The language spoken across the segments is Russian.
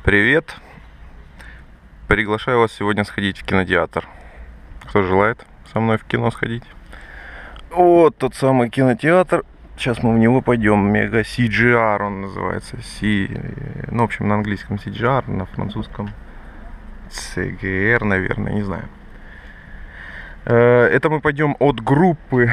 Привет! Приглашаю вас сегодня сходить в кинотеатр. Кто желает со мной в кино сходить? Вот тот самый кинотеатр. Сейчас мы в него пойдем. Мега CGR он называется. Ну, в общем, на английском CGR, на французском CGR, наверное, не знаю. Это мы пойдем от группы,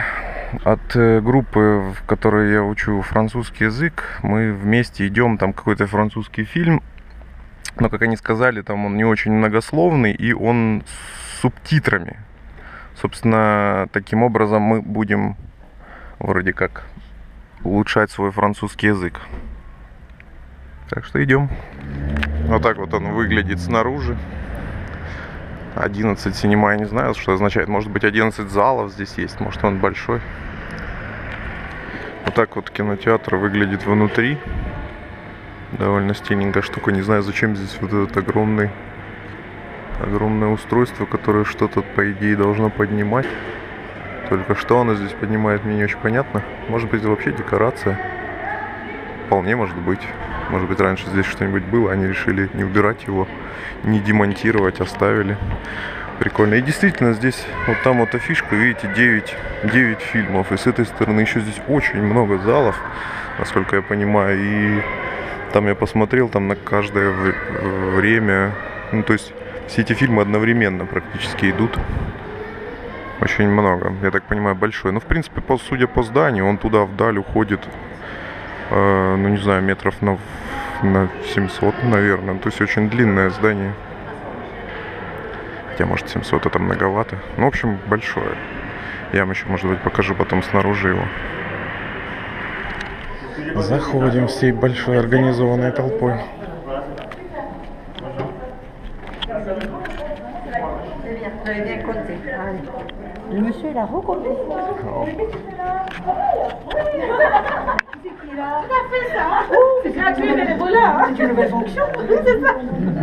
в которой я учу французский язык. Мы вместе идем, там какой-то французский фильм. Но, как они сказали, там он не очень многословный, и он с субтитрами. Собственно, таким образом мы будем вроде как улучшать свой французский язык. Так что идем. Вот так вот он выглядит снаружи. 11 синема, я не знаю, что означает. Может быть, 11 залов здесь есть, может, он большой. Вот так вот кинотеатр выглядит внутри. Довольно стильненькая штука. Не знаю, зачем здесь вот это огромное устройство, которое что-то, по идее, должно поднимать. Только что оно здесь поднимает, мне не очень понятно. Может быть, это вообще декорация. Вполне может быть. Может быть, раньше здесь что-нибудь было, они решили не убирать его, не демонтировать, оставили. Прикольно. И действительно, здесь, вот там вот афишка, видите, 9 фильмов. И с этой стороны еще здесь очень много залов, насколько я понимаю. И там я посмотрел, там на каждое время, ну, то есть все эти фильмы одновременно практически идут. Очень много, я так понимаю, большой. Ну, в принципе, судя по зданию, он туда вдаль уходит, ну, не знаю, метров на 700, наверное. То есть очень длинное здание. Хотя, может, 700 это многовато. Ну, в общем, большое. Я вам еще, может быть, покажу потом снаружи его. Заходим всей большой организованной толпой. Le monsieur, il a recompté. Tout à fait ça. C'est gratuit, mais les voleurs. C'est une nouvelle fonction. C'est ça.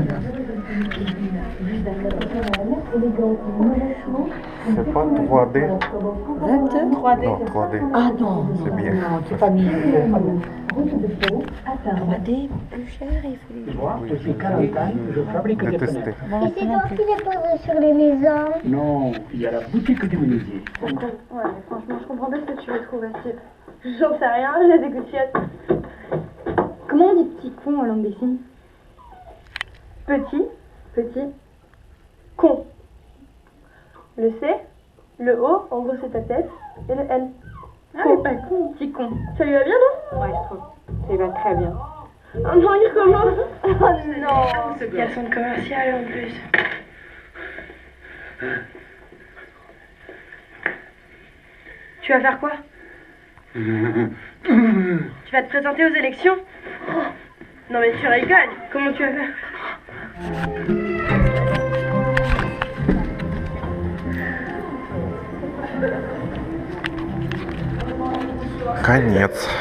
C'est pas 3D. 3D. Non, 3D. Ah non. C'est bien. Non, c'est pas mis. 3D, plus cher, il faut Je suis Carentan, je fabrique des Détesté. fenêtres. Et c'est donc qui les posé sur les maisons? Non, il y a la boutique du menuisier. Ouais, franchement, je comprends pas ce que tu veux trouver, type. J'en sais rien, j'ai des gouttières. Comment on dit petit con en langue des signes? Petit, con. Le C, le O, en gros c'est ta tête, et le N. Ah, mais pas con. Petit con. Ça lui va bien, non? Ouais, je trouve. Ça lui va très bien. Oh non, il recommence. Oh non. Il y a son commercial en plus. Tu vas faire quoi? Tu vas te présenter aux élections? Non mais tu rigoles. Comment tu vas faire? Конец.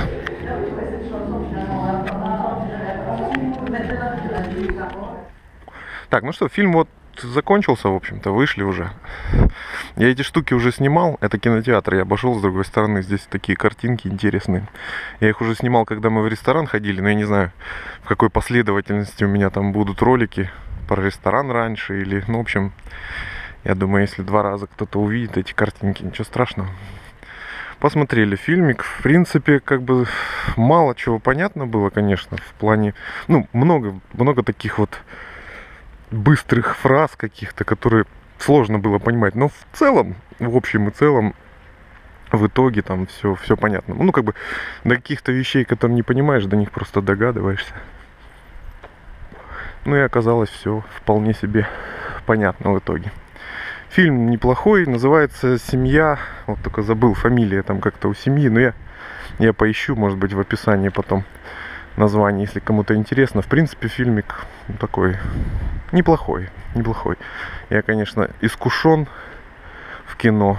Так, ну что, фильм вот закончился, в общем-то, вышли уже. Я эти штуки уже снимал. Это кинотеатр, я обошел с другой стороны. Здесь такие картинки интересные. Я их уже снимал, когда мы в ресторан ходили, но я не знаю, в какой последовательности у меня там будут ролики про ресторан раньше или, ну, в общем, я думаю, если 2 раза кто-то увидит эти картинки, ничего страшного. Посмотрели фильмик. В принципе, как бы мало чего понятно было, конечно, в плане, ну, много таких вот быстрых фраз каких-то, которые сложно было понимать. Но в целом, в общем и целом, в итоге там все понятно. Ну, как бы до каких-то вещей, которые не понимаешь, до них просто догадываешься. Ну и оказалось все вполне себе понятно в итоге. Фильм неплохой, называется «Семья». Вот только забыл, фамилия там как-то у семьи. Но я поищу, может быть, в описании потом название, если кому-то интересно. В принципе, фильмик такой неплохой. Я, конечно, искушен в кино.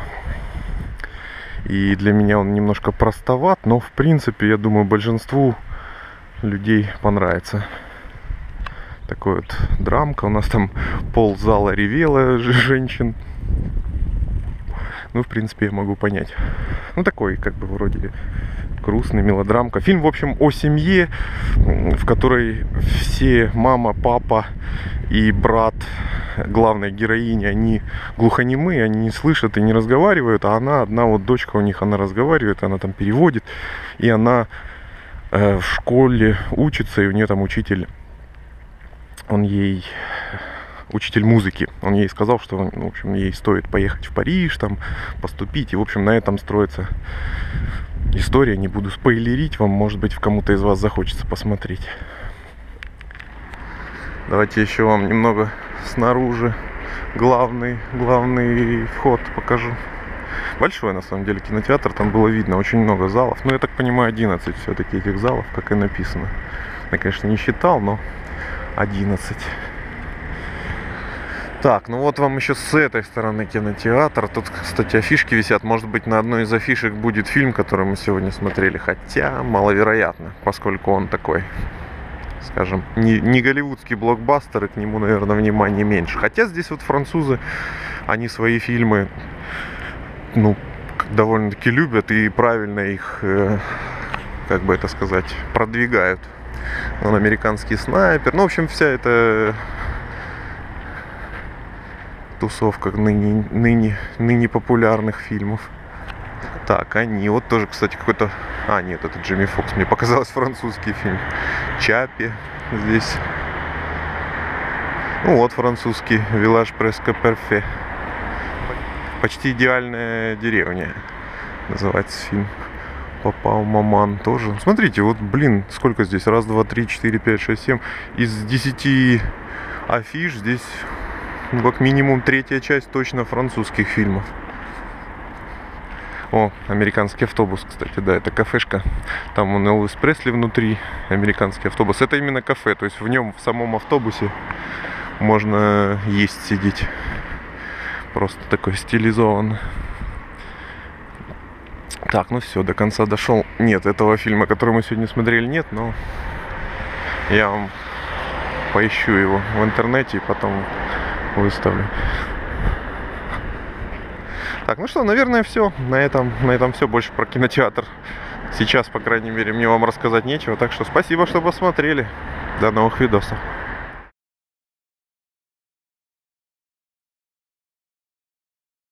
И для меня он немножко простоват. Но, в принципе, я думаю, большинству людей понравится. Такой вот драмка. У нас там ползала ревела женщин. Ну, в принципе, я могу понять. Ну, такой, как бы, вроде грустный, мелодрамка. Фильм, в общем, о семье, в которой все мама, папа и брат главной героини, они глухонемые, они не слышат и не разговаривают, а она, одна вот дочка у них, она разговаривает, она там переводит, и она в школе учится, и у нее там учитель, учитель музыки, он ей сказал, что, в общем, ей стоит поехать в Париж, там, поступить, и, в общем, на этом строится история, не буду спойлерить вам, может быть, кому-то из вас захочется посмотреть. Давайте еще вам немного снаружи главный вход покажу. Большой, на самом деле, кинотеатр, там было видно очень много залов. Ну, я так понимаю, 11 все-таки этих залов, как и написано. Я, конечно, не считал, но 11. Так, ну вот вам еще с этой стороны кинотеатр. Тут, кстати, афишки висят. Может быть, на одной из афишек будет фильм, который мы сегодня смотрели. Хотя, маловероятно, поскольку он такой, скажем, не голливудский блокбастер, и к нему, наверное, внимания меньше. Хотя здесь вот французы, они свои фильмы, ну, довольно-таки любят и правильно их, как бы это сказать, продвигают. Он американский снайпер. Ну, в общем, вся эта тусовка ныне популярных фильмов. Так, они. Вот тоже, кстати, какой-то... А, нет, это Джимми Фокс. Мне показалось, французский фильм. Чапи здесь. Ну, вот французский. Виллаж Преско Перфе. Почти идеальная деревня. Называется фильм. Папа Маман тоже. Смотрите, вот, блин, сколько здесь? Раз, два, три, 4, 5, 6, 7. Из 10 афиш здесь, ну, как минимум, третья часть точно французских фильмов. О, американский автобус, кстати, да, это кафешка. Там он Элвис Пресли внутри, американский автобус. Это именно кафе, то есть в нем, в самом автобусе можно есть, сидеть. Просто такой стилизованный. Так, ну все, до конца дошел. Нет, этого фильма, который мы сегодня смотрели, нет, но я вам поищу его в интернете и потом выставлю. Так, ну что, наверное, все. На этом все. Больше про кинотеатр сейчас, по крайней мере, мне вам рассказать нечего. Так что спасибо, что посмотрели. До новых видосов.